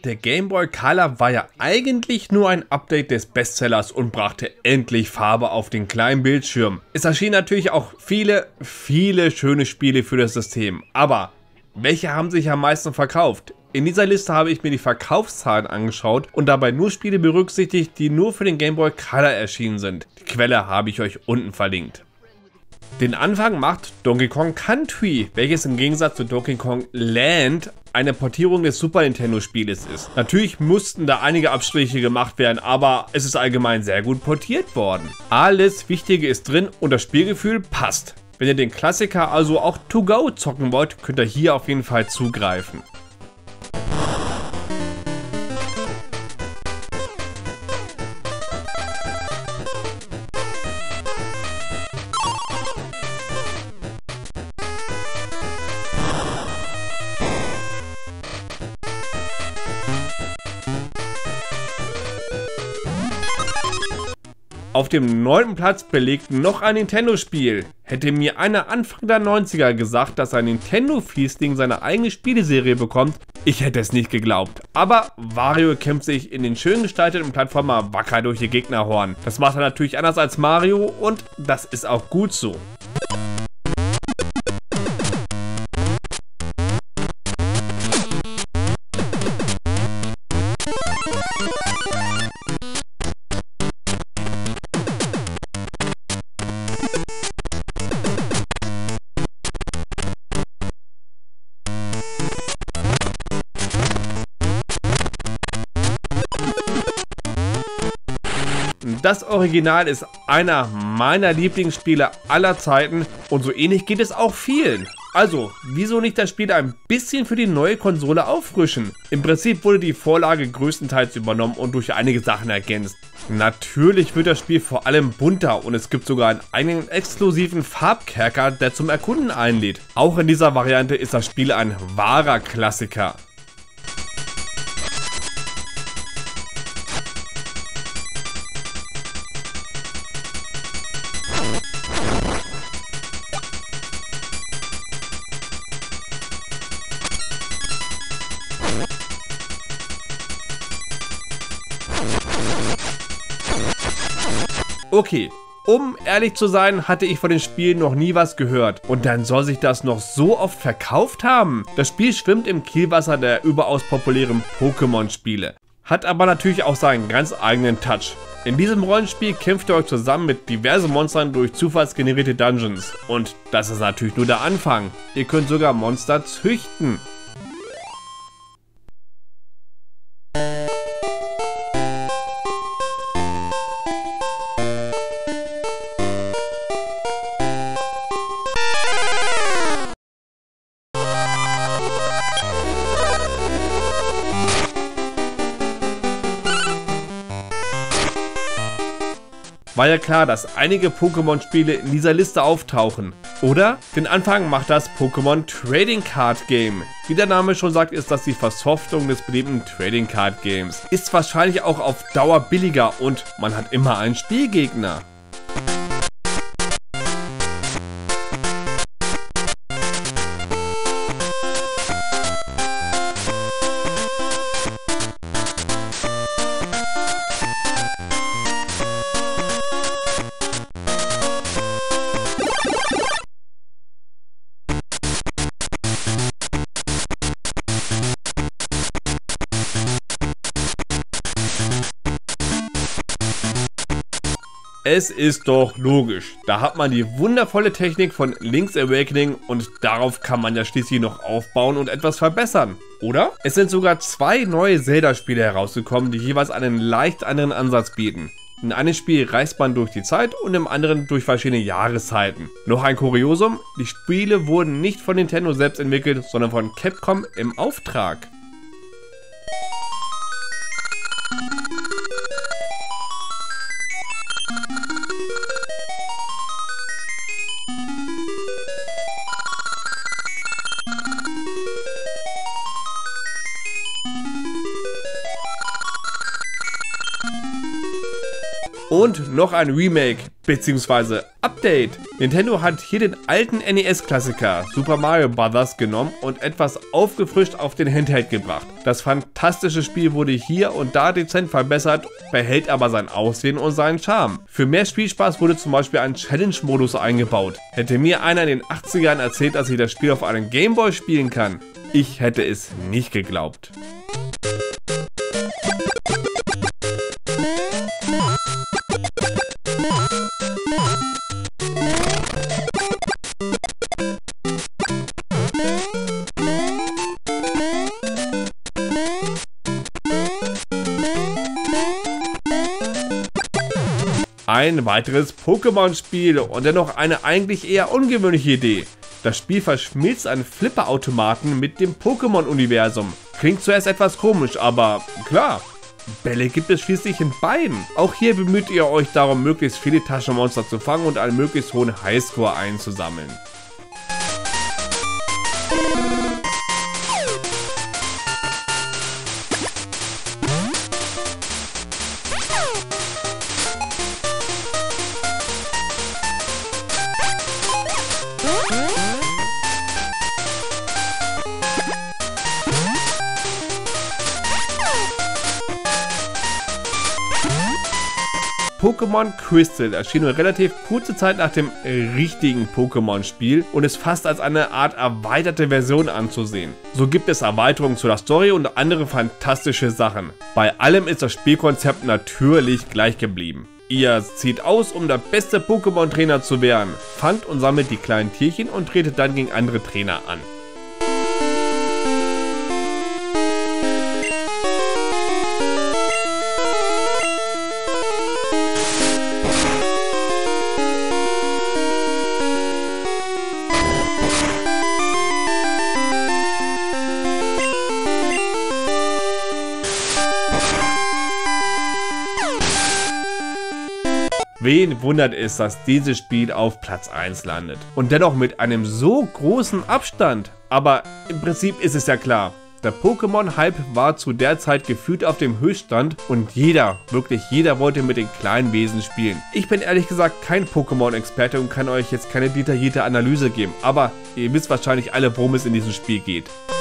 Der Game Boy Color war ja eigentlich nur ein Update des Bestsellers und brachte endlich Farbe auf den kleinen Bildschirm. Es erschienen natürlich auch viele schöne Spiele für das System, aber welche haben sich am meisten verkauft? In dieser Liste habe ich mir die Verkaufszahlen angeschaut und dabei nur Spiele berücksichtigt, die nur für den Game Boy Color erschienen sind. Die Quelle habe ich euch unten verlinkt. Den Anfang macht Donkey Kong Country, welches im Gegensatz zu Donkey Kong Land eine Portierung des Super Nintendo Spieles ist. Natürlich mussten da einige Abstriche gemacht werden, aber es ist allgemein sehr gut portiert worden. Alles Wichtige ist drin und das Spielgefühl passt. Wenn ihr den Klassiker also auch to go zocken wollt, könnt ihr hier auf jeden Fall zugreifen. Auf dem 9. Platz belegt noch ein Nintendo-Spiel. Hätte mir einer Anfang der 90er gesagt, dass ein Nintendo-Fiesling seine eigene Spieleserie bekommt, ich hätte es nicht geglaubt. Aber Wario kämpft sich in den schön gestalteten Plattformer wacker durch die Gegnerhorden. Das macht er natürlich anders als Mario und das ist auch gut so. Das Original ist einer meiner Lieblingsspiele aller Zeiten und so ähnlich geht es auch vielen. Also, wieso nicht das Spiel ein bisschen für die neue Konsole auffrischen? Im Prinzip wurde die Vorlage größtenteils übernommen und durch einige Sachen ergänzt. Natürlich wird das Spiel vor allem bunter und es gibt sogar einen eigenen exklusiven Farbkerker, der zum Erkunden einlädt. Auch in dieser Variante ist das Spiel ein wahrer Klassiker. Okay, um ehrlich zu sein, hatte ich von den Spielen noch nie was gehört. Und dann soll sich das noch so oft verkauft haben. Das Spiel schwimmt im Kielwasser der überaus populären Pokémon-Spiele. Hat aber natürlich auch seinen ganz eigenen Touch. In diesem Rollenspiel kämpft ihr euch zusammen mit diversen Monstern durch zufallsgenerierte Dungeons. Und das ist natürlich nur der Anfang. Ihr könnt sogar Monster züchten. War ja klar, dass einige Pokémon-Spiele in dieser Liste auftauchen, oder? Den Anfang macht das Pokémon Trading Card Game. Wie der Name schon sagt, ist das die Versoftung des beliebten Trading Card Games. Ist wahrscheinlich auch auf Dauer billiger und man hat immer einen Spielgegner. Es ist doch logisch, da hat man die wundervolle Technik von Link's Awakening und darauf kann man ja schließlich noch aufbauen und etwas verbessern, oder? Es sind sogar 2 neue Zelda-Spiele herausgekommen, die jeweils einen leicht anderen Ansatz bieten. In einem Spiel reist man durch die Zeit und im anderen durch verschiedene Jahreszeiten. Noch ein Kuriosum, die Spiele wurden nicht von Nintendo selbst entwickelt, sondern von Capcom im Auftrag. Und noch ein Remake bzw. Update. Nintendo hat hier den alten NES-Klassiker Super Mario Bros. Genommen und etwas aufgefrischt auf den Handheld gebracht. Das fantastische Spiel wurde hier und da dezent verbessert, behält aber sein Aussehen und seinen Charme. Für mehr Spielspaß wurde zum Beispiel ein Challenge-Modus eingebaut. Hätte mir einer in den 80ern erzählt, dass ich das Spiel auf einem Gameboy spielen kann, ich hätte es nicht geglaubt. Ein weiteres Pokémon-Spiel und dennoch eine eigentlich eher ungewöhnliche Idee. Das Spiel verschmilzt einen Flipperautomaten mit dem Pokémon-Universum. Klingt zuerst etwas komisch, aber klar, Bälle gibt es schließlich in beiden. Auch hier bemüht ihr euch darum, möglichst viele Taschenmonster zu fangen und einen möglichst hohen Highscore einzusammeln. Pokémon Crystal erschien nur relativ kurze Zeit nach dem richtigen Pokémon-Spiel und ist fast als eine Art erweiterte Version anzusehen. So gibt es Erweiterungen zu der Story und andere fantastische Sachen. Bei allem ist das Spielkonzept natürlich gleich geblieben. Ihr zieht aus, um der beste Pokémon-Trainer zu werden, fangt und sammelt die kleinen Tierchen und tretet dann gegen andere Trainer an. Wen wundert es, dass dieses Spiel auf Platz 1 landet? Und dennoch mit einem so großen Abstand. Aber im Prinzip ist es ja klar. Der Pokémon-Hype war zu der Zeit gefühlt auf dem Höchststand und jeder, wirklich jeder wollte mit den kleinen Wesen spielen. Ich bin ehrlich gesagt kein Pokémon-Experte und kann euch jetzt keine detaillierte Analyse geben, aber ihr wisst wahrscheinlich alle, worum es in diesem Spiel geht.